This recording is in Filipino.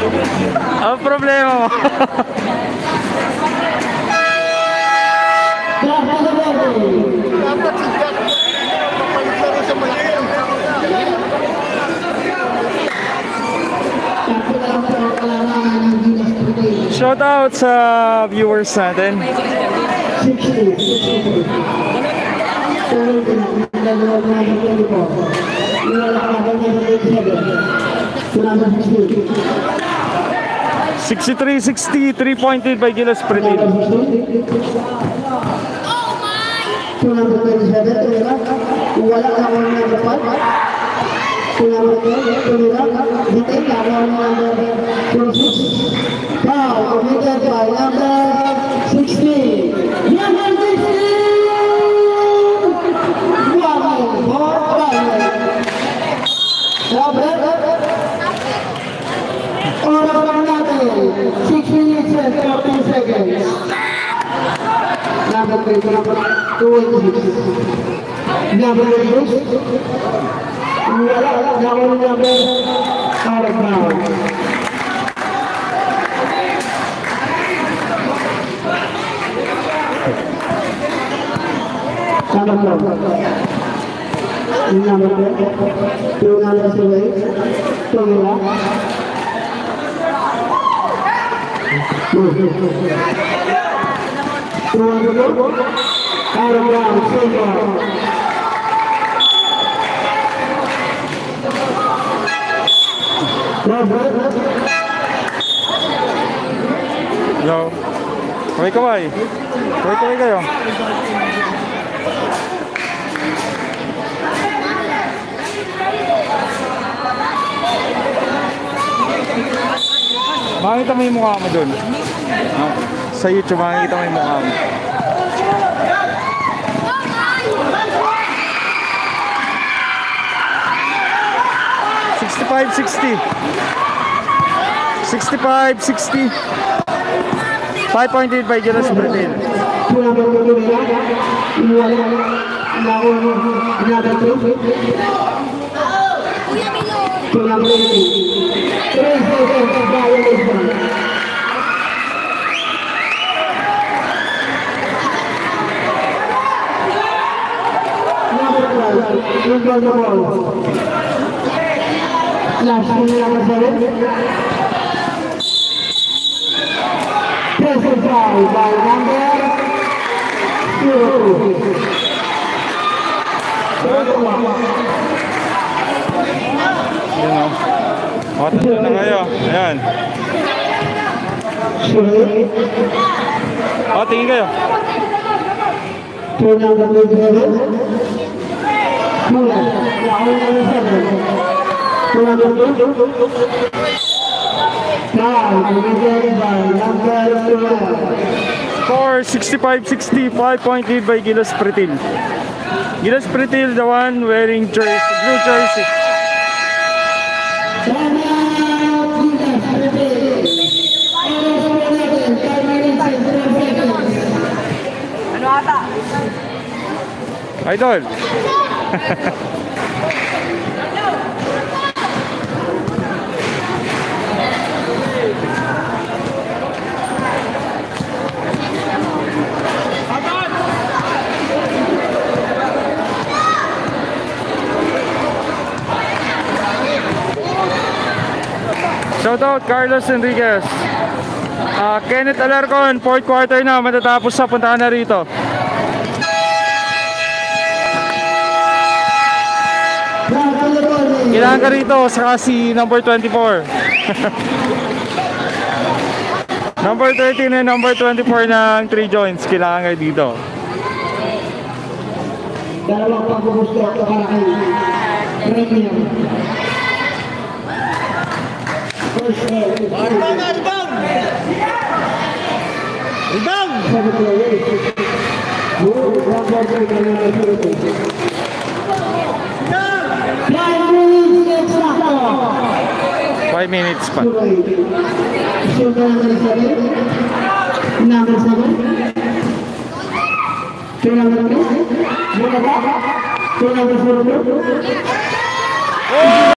Ang problema mo. Dapat si Jack papalit sa malaki. Shout out sa viewers natin. $63-60, 3-point lead by Gilas Pritil. Yo, kaway-kaway. Kaway-kaway kayo. Makikita mo yung mukha mo dun. Sa YouTube, makikita mo yung mukha mo. $65-60. 5-point lead by Gilas Pritil. Matalo na kayo. Ayan. O, tingin kayo. For 65-60, 5-point lead by Gilas Pritil. Gilas Pritil, the one wearing jersey, blue jersey. Ano ata? Idol. Shout out Carlos Enriquez. Kenneth Alarcon, 4th quarter na, matatapos sa puntahan na rito. Kailangan ka rito, saka si number 24. Number 13 and number 24 ng 3 joints, kailangan kayo dito. Dalawang pagbubusto at para kay Premium. Rebound! Rebound! 5 minutes pa. Number 7.